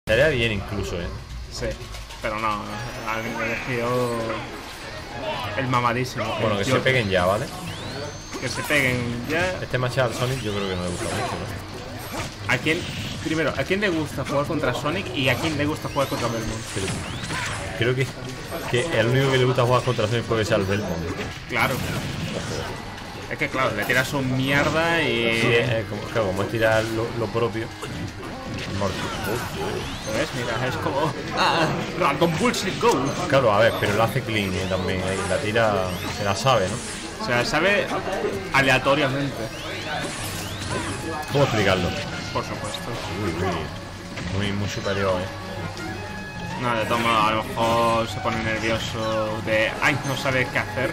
Estaría bien incluso, Sí, pero no, han elegido el mamadísimo. Bueno, que se peguen ya, ¿vale? Que se peguen ya. Este match al Sonic yo creo que no le gusta mucho, ¿no? ¿A quién? Primero, ¿a quién le gusta jugar contra Sonic y a quién le gusta jugar contra Belmont? Creo que el único que le gusta jugar contra Sonic puede ser el Belmont. Claro. Es que claro, le tiras su mierda y... Sí, como es tirar lo propio. ¿Ves? Mira, es como... Random Bullshit Go. Claro, a ver, pero lo hace clean también. Ahí, la tira, se la sabe, ¿no? O sea, sabe aleatoriamente. ¿Cómo explicarlo? Por supuesto. Muy superior, No, de todos modos, a lo mejor se pone nervioso de... Ay, no sabe qué hacer.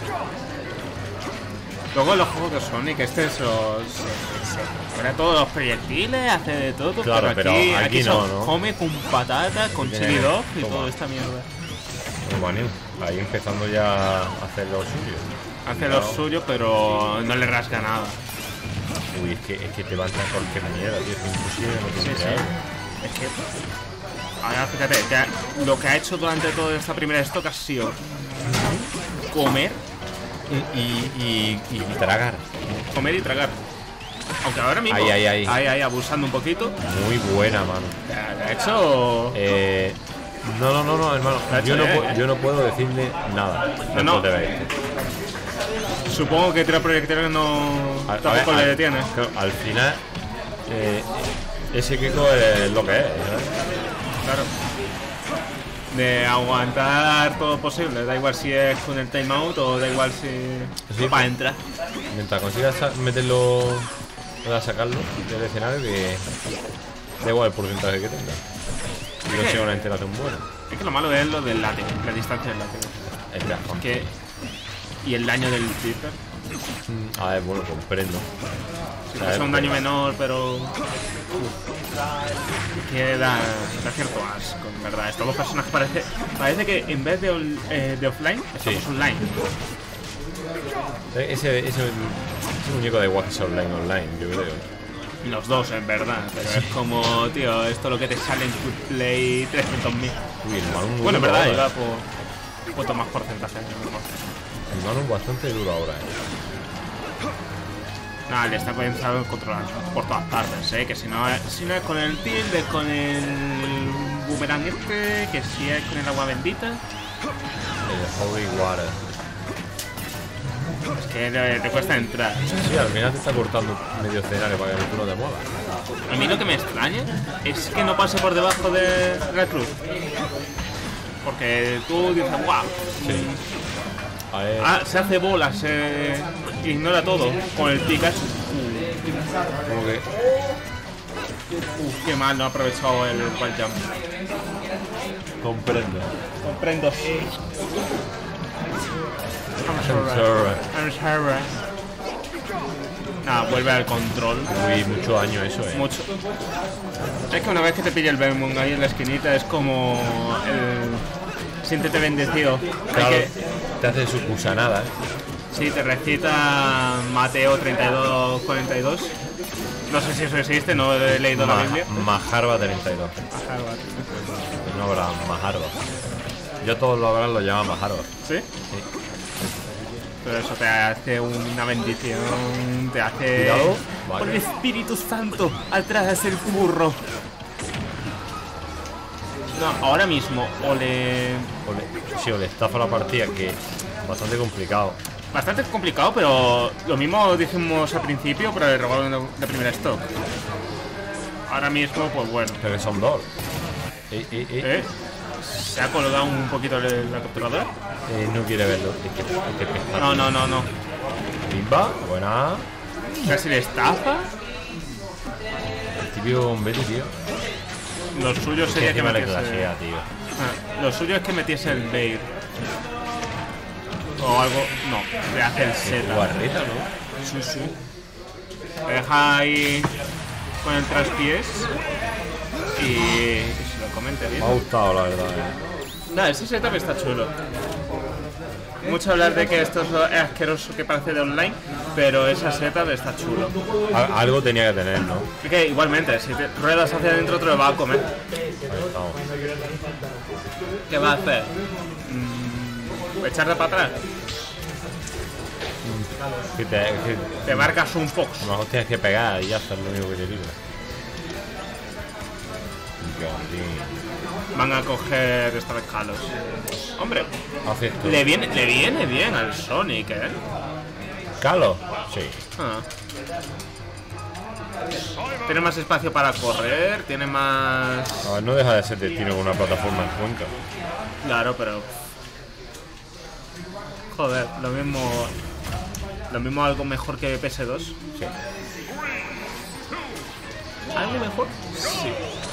Luego los juegos de Sonic, se fuera todos los proyectiles, hace de todo, claro, pero aquí no, ¿no? Come con patatas, con chili dog y toda esta mierda. Bueno, ahí empezando ya a hacer lo suyo. Hace lo suyo, pero no le rasga nada. Uy, es que te va a entrar cualquier mierda, tío, es imposible, no tiene sí. Es que... Ahora fíjate, que lo que ha hecho durante toda esta primera stock ha sido comer y tragar. Comer y tragar. Aunque ahora mismo ahí abusando un poquito. Muy buena, mano. Ha hecho... No, hermano. Yo no puedo decirle nada. No. Supongo que tira proyectiles tampoco le detiene. Claro, al final ese Keko es lo que es, ¿sabes? Claro. De aguantar todo posible, da igual si es con el timeout o da igual si para entrar. Mientras consigas meterlo, para sacarlo del escenario, que da igual el porcentaje que tenga. Y no sea una interacción buena. Es que lo malo es lo del látigo, la distancia del látigo. Y el daño del Zipper. A ver, bueno, comprendo. Si fuese un daño menor, pero... que da cierto asco, en verdad. Estos dos personajes parece que en vez de offline, estamos online. Ese muñeco da igual que sea online, yo creo. Los dos, en verdad. Pero es como, tío, esto es lo que te sale en Quick Play 300.000. Bueno, en verdad, iba por puesto más porcentaje. El Manu bastante duro ahora, Nada, le está pensando controlar por todas partes, que si no es con el tilde, con el boomerang que si es con el agua bendita. El Holy Water. Es que le cuesta entrar. Sí, al final te está cortando medio escenario para que tú no te muevas. A mí lo que me extraña es que no pase por debajo de la cruz. Porque tú dices, guau. Sí. Se hace bola, se ignora todo con el Pikachu. Como que... qué mal, no ha aprovechado el wall jump. Comprendo. I'm sorry. Nada, vuelve al control. Uy, mucho daño eso, Mucho. Es que una vez que te pilla el Belmont ahí en la esquinita es como el... Siéntete bendecido. Claro, te hace su cusanada, Sí, te recita Mateo 32:42. No sé si eso existe, no he leído la Biblia. Maharba 32. No habrá Maharba. Yo todos lo habrán, lo llaman Maharba. ¿Sí? Sí. Pero eso te hace una bendición, te hace... Cuidado. Vale. Por el Espíritu Santo, atrás el burro. No, ahora mismo, o le estafa la partida, que es bastante complicado. Bastante complicado, pero lo mismo dijimos al principio, pero le robaron la primera stock. Ahora mismo, pues bueno. Pero que son dos. ¿Se ha colgado un poquito la capturadora? No quiere verlo. No. Pimba, buena. Casi le estafa. El típico bombete, tío. Lo suyo sería que metiese... tío. Lo suyo es que metiese el bait. O algo... No, le hace el set. Guarrita, ¿no? Sí. Te deja ahí con el traspiés y se lo comente bien. Me ha gustado, la verdad. Nada, ese setup está chulo. mucho hablar de que esto es asqueroso que parece de online, pero esa seta está chulo. Algo tenía que tener, ¿no? Y que igualmente, si te ruedas hacia adentro te lo va a comer. Ahí estamos. ¿Qué va a hacer? ¿Echarla para atrás? Te marcas un fox. A lo mejor tienes que pegar y ya está, es lo único que te libra. Van a coger esta vez Kalos. Hombre, le viene bien al Sonic, ¿eh? ¿Kalos? Sí. Tiene más espacio para correr, tiene más... A ver, no deja de ser destino con una plataforma en Cuenca. Claro, pero... Joder, lo mismo algo mejor que PS2. Sí. ¿Algo mejor? Sí.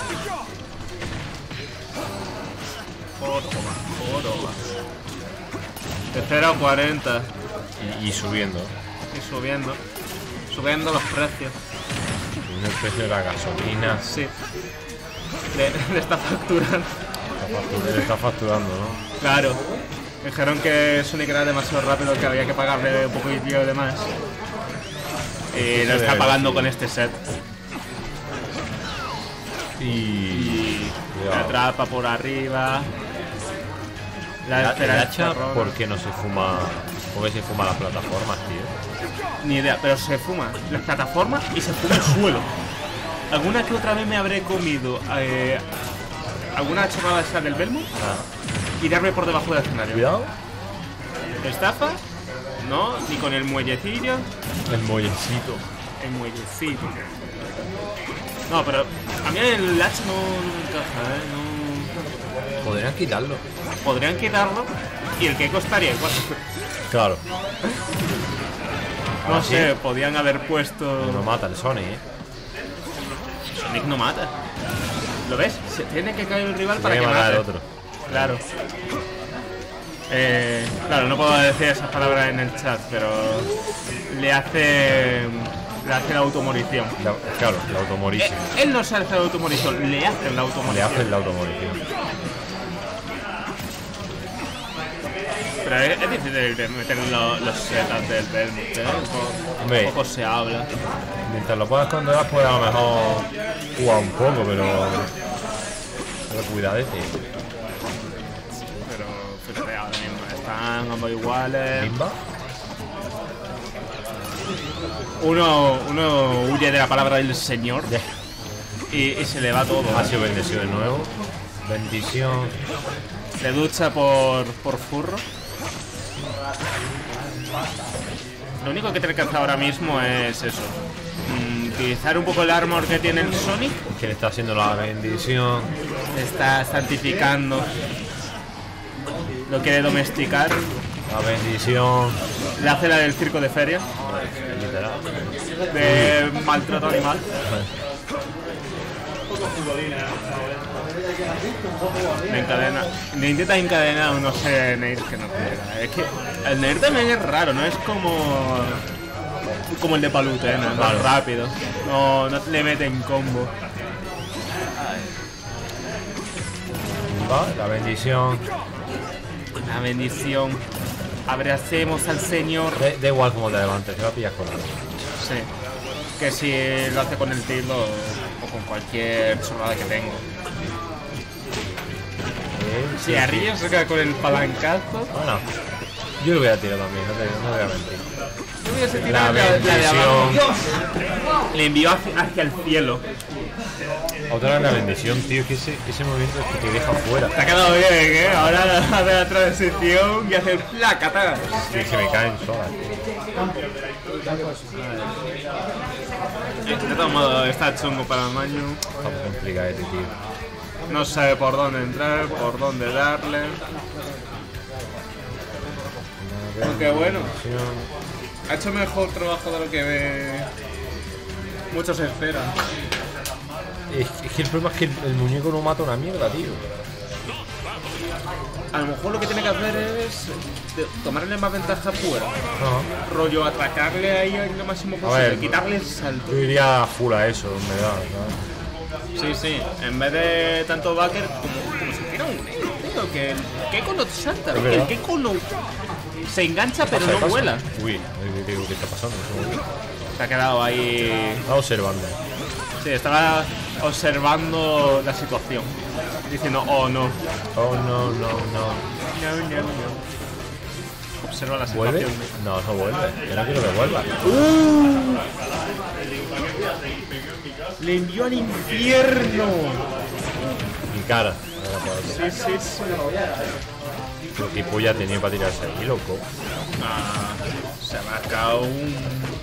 Oroba. De 0 a 40. Y subiendo. Y subiendo los precios. El precio de la gasolina. Sí. Le está facturando. Le está facturando, ¿no? Claro. Dijeron que Sonic era demasiado rápido, que había que pagarle un poquillo de más. Y lo está pagando con este set. Y me atrapa por arriba. La hacha, ¿por qué no se fuma? ¿Por qué se fuma las plataformas, tío? Ni idea, pero se fuma las plataformas y se fuma el suelo. Alguna que otra vez me habré comido alguna chorrada esa del Belmont y darme por debajo del escenario. Cuidado. ¿Estafa? No, ni con el muellecillo. El muellecito. El muellecito. No, pero a mí el hacha no me encaja, No. Podrían quitarlo. Y el que costaría igual. Claro. No sé, podían haber puesto... No mata el Sonic, Sonic no mata. ¿Lo ves? Se tiene que caer el rival para que mate el otro. Claro. Claro, no puedo decir esas palabras en el chat, pero le hace la automorición. Claro, la automorición. Él no se hace la automorición, le hacen la automorición. Le hacen la automorición. Pero es difícil de meter los setups del Belmont, poco se habla. Mientras lo puedas controlar, pues a lo mejor jugar un poco, pero cuidadete. Pero fíjate, ahora mismo están ambos iguales. ¿Limba? Uno huye de la palabra del señor y se le va todo. Ha sido bendecido de nuevo. Bendición. Se ducha por furro. Lo único que tiene que hacer ahora mismo es eso. Utilizar un poco el armor que tiene el Sonic. Que le está haciendo la bendición. Está santificando. Lo quiere domesticar. La bendición. Le hace la del circo de feria. Literal. De maltrato animal. Le encadena. Le intenta encadenar a unos Neirs que no quiera. Es que el Neir también es raro, no es como el de Palutena, ¿no? Es más rápido. No le meten combo. La bendición. La bendición. Abracemos al Señor. Da igual como te levantes, te va a pillar con algo. Sí. Que si lo hace con el tiro o con cualquier chorrada que tengo. Si arriba se queda con el palancazo. Bueno, yo lo voy a tirar también, no voy a mentir. Yo voy a tirar la de abajo. Le envió hacia el cielo. Otra vez la bendición, tío, que ese movimiento es que te deja fuera. Te ha quedado bien, ¿eh? Ahora hace la transición y hace el placata. Sí, se me caen solas. De todos modos, está chungo para el maño. Está muy complicado este tío. No sabe por dónde entrar, por dónde darle. Aunque bueno, ha hecho mejor trabajo de lo que muchos esperan. Es que el problema es que el muñeco no mata una mierda, tío. A lo mejor lo que tiene que hacer es tomarle más ventaja fuera. Rollo, atracarle ahí lo máximo posible, quitarle el salto. Yo iría full a eso, en verdad, ¿sabes? Sí, en vez de tanto backer, como si fuera un negro, tío, que el Keiko no te salta, el Keiko no... Se engancha pero no vuela. Uy, digo, ¿qué está pasando? Se ha quedado ahí. Está observando. Sí, estaba observando la situación. Diciendo, oh no. Oh, no. No. Observa la ¿Vuelve? situación. No vuelve. Yo no quiero que vuelva. Le envió al infierno. Mi cara. Sí. ¿Qué tipo ya tenía para tirarse ahí, loco? Se me ha acabado un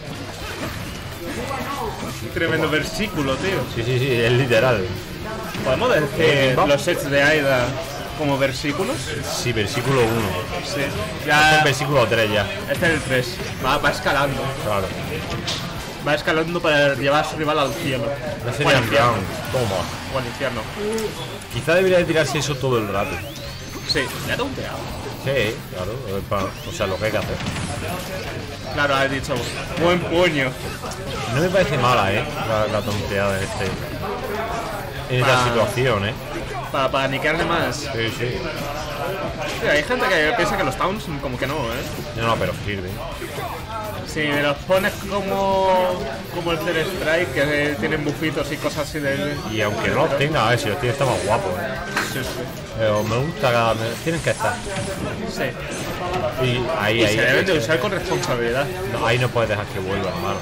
tremendo versículo, tío. Sí, es literal. ¿Podemos decir los sets de Aida como versículos? Sí, versículo 1. Sí. Este Ya, es versículo 3 ya. este es el 3. Va escalando. Claro. Va escalando para llevar a su rival al cielo. No O sería al infierno. Toma. O al infierno. Quizá debería de tirarse eso todo el rato. Sí, le ha tonteado. Sí, claro. O sea, lo que hay que hacer. Claro, has dicho, buen puño. No me parece mala, la tonteada en esta situación, Para paniquearle más. Sí. Sí, hay gente que piensa que los towns como que no, No, pero sirve. Si me los pones como el Third Strike, que tienen bufitos y cosas así de... Y aunque no los tenga, a ver si los tiene está más guapo, Sí. Pero me gusta, tienen que estar. Sí. Y ahí. Se deben de usar con responsabilidad. No, ahí no puedes dejar que vuelva, hermano.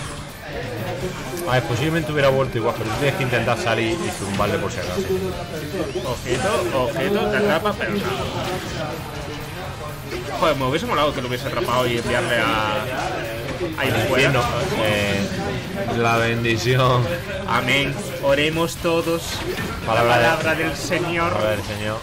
A ver, posiblemente hubiera vuelto igual, pero tú tienes que intentar salir y zumbarle por si acaso. Ojito, te atrapa, pero no. Joder, me hubiese molado que lo hubiese atrapado y enviarle ahí fuera. No, la bendición. Amén. Oremos todos. Palabra del Señor. A ver, Señor.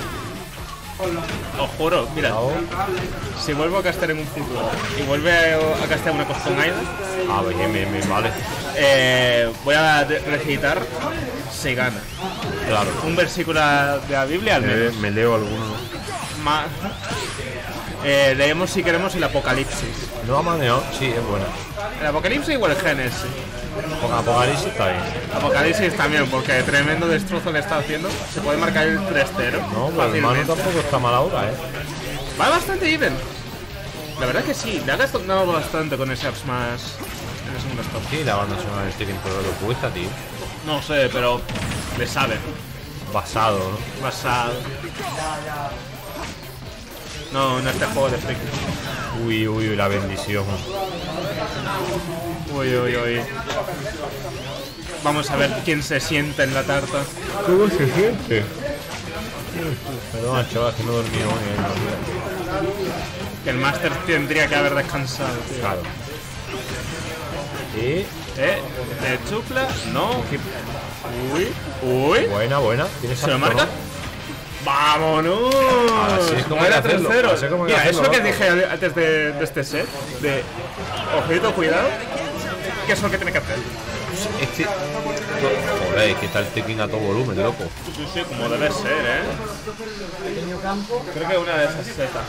Os juro, mira. Si vuelvo a castear en un futuro y vuelve a castear una cosa con Aida. Bien, vale. Voy a recitar se gana. Claro. Un versículo de la Biblia al menos. Me leo alguno. Leemos si queremos el Apocalipsis. No ha manejado, sí, es buena. El Apocalipsis igual el Génesis. Apocalipsis está bien. Apocalipsis también, porque tremendo destrozo le está haciendo. Se puede marcar el 3-0. No, pero el mano tampoco está mal ahora, Va bastante even. La verdad que sí, le ha gastado bastante con ese ups más en el segundo stop. Sí, la banda sonora de este tiempo lo cuesta, tío. No sé, pero le sabe. Basado, ¿no? Basado. No, en este juego de freak. Uy, la bendición. Uy. Vamos a ver quién se sienta en la tarta. ¿Cómo se siente? Perdón, chaval, que no he dormido hoy. Que el máster tendría que haber descansado, tío. Claro. ¿Y? ¿De chupla? No. Uy. Buena. ¿Se lo marca? ¡Vámonos! Así es como era hay que hacerlo, 3-0. así es como hay que Mira, hacerlo, eso que loco. dije antes de este set, de ojito, cuidado, ¿qué es lo que tiene que hacer? Joder, que está el Tekken a todo volumen, loco. Sí, como debe ser, Creo que una de esas setas.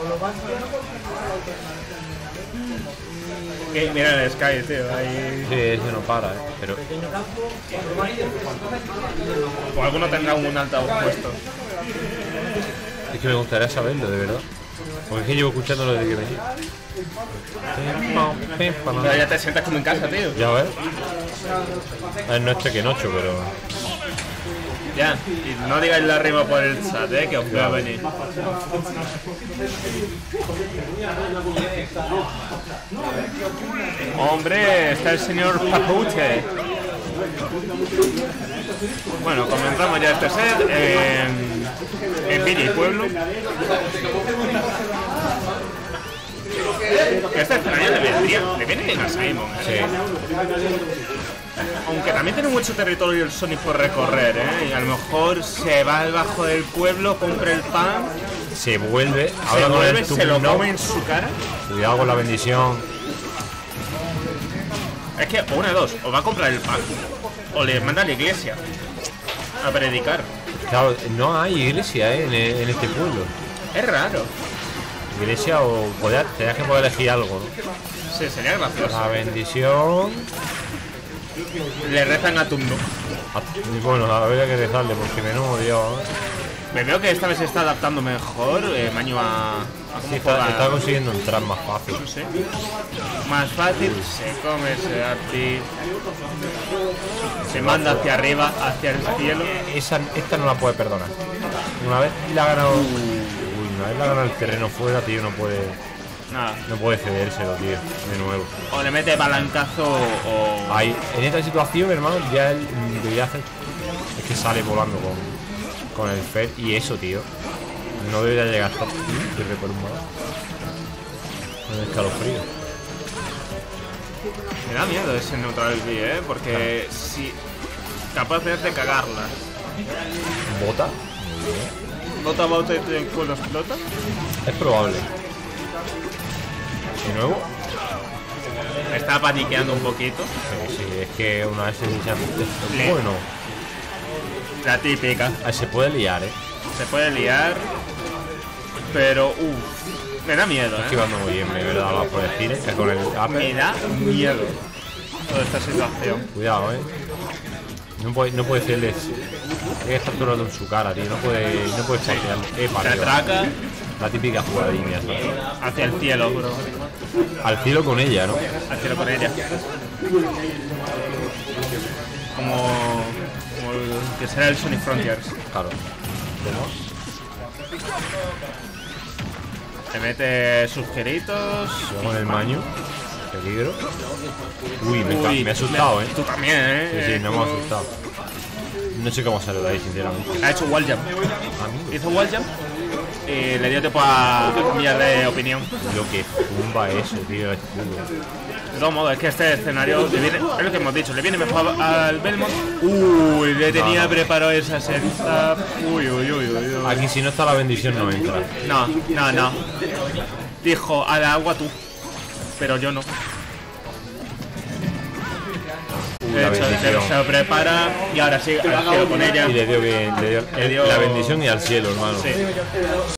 Mira el Sky, tío, ahí... Sí, ese no para, pero... O alguno tendrá un altavoz puesto. Es que me gustaría saberlo, de verdad. Porque es que llevo escuchándolo desde que venía. Pero ya te sientas como en casa, tío. Ya ves. A ver, no es Tekken 8, pero... Ya, y no digáis la rima por el chat, que os veo venir. Hombre, está el señor Papute. Bueno, comenzamos ya este set en Villa y Pueblo. Este escenario le viene bien a Simon, Sí. Aunque también tiene mucho territorio el Sonic por recorrer, y a lo mejor se va al bajo del pueblo, compra el pan, Se vuelve, se lo come en su cara. Cuidado con la bendición. Es que, o una de dos, o va a comprar el pan, o le manda a la iglesia a predicar. Claro, no hay iglesia en este pueblo. Es raro. Iglesia o tendrías que poder elegir algo, ¿no? Sí, sería gracioso. La bendición. Le rezan a Tumno. Y bueno, habría que rezarle porque menudo Dios, Me veo que esta vez se está adaptando mejor, Maño, a cómo Sí, juega. está consiguiendo entrar más fácil. Sí. Más fácil, se come ese arti, se manda hacia arriba, hacia el cielo. Esta no la puede perdonar. Una vez le ha ganado. Una vez le ha ganado el terreno fuera, tío, no puede. Nada. No puede cedérselo, tío, de nuevo. O le mete palancazo o. Ahí, en esta situación, hermano, ya él debería hacer. Es que sale volando con el Fed y eso, tío. No debería llegar hasta pierde por un lado. Con el escalofrío. Me da miedo ese neutral B, porque si. Capaz de cagarla. ¿Bota? ¿Bota bota y el culo explota? Es probable. De nuevo. Me está paniqueando un poquito. Sí, es que una vez se bueno. La típica. Se puede liar, Se puede liar. Pero, me da miedo, esquivando muy bien, me verdad, va por decir, que con el upper. Me da miedo toda esta situación. Cuidado, No puede hacerles. Hay que estar todo en su cara, tío. No puede pasear. Se atraca la típica jugadilla. hacia el cielo, bro. Al cielo con ella, ¿no? Al cielo con ella. Como el que será el Sonic Frontiers. Claro. Se mete sus giritos. Con el maño. Peligro. Uy, me ha asustado, Tú también, Sí, me hemos asustado. No sé cómo salió de ahí, sinceramente. Ha hecho wall jump. Hizo wall jump y le dio tiempo a cambiar de opinión. Lo que zumba eso, tío, es puro. De todos modos, es que este escenario le viene, es lo que hemos dicho, le viene mejor al Belmont. Uy, le tenía preparado esa setup. Uy. Aquí si no está la bendición no entra. No. Dijo, a la agua tú. Pero yo no. De hecho, se lo prepara y ahora sí, al cielo con ella. Y le dio bien, le dio la bendición y al cielo, hermano. Sí.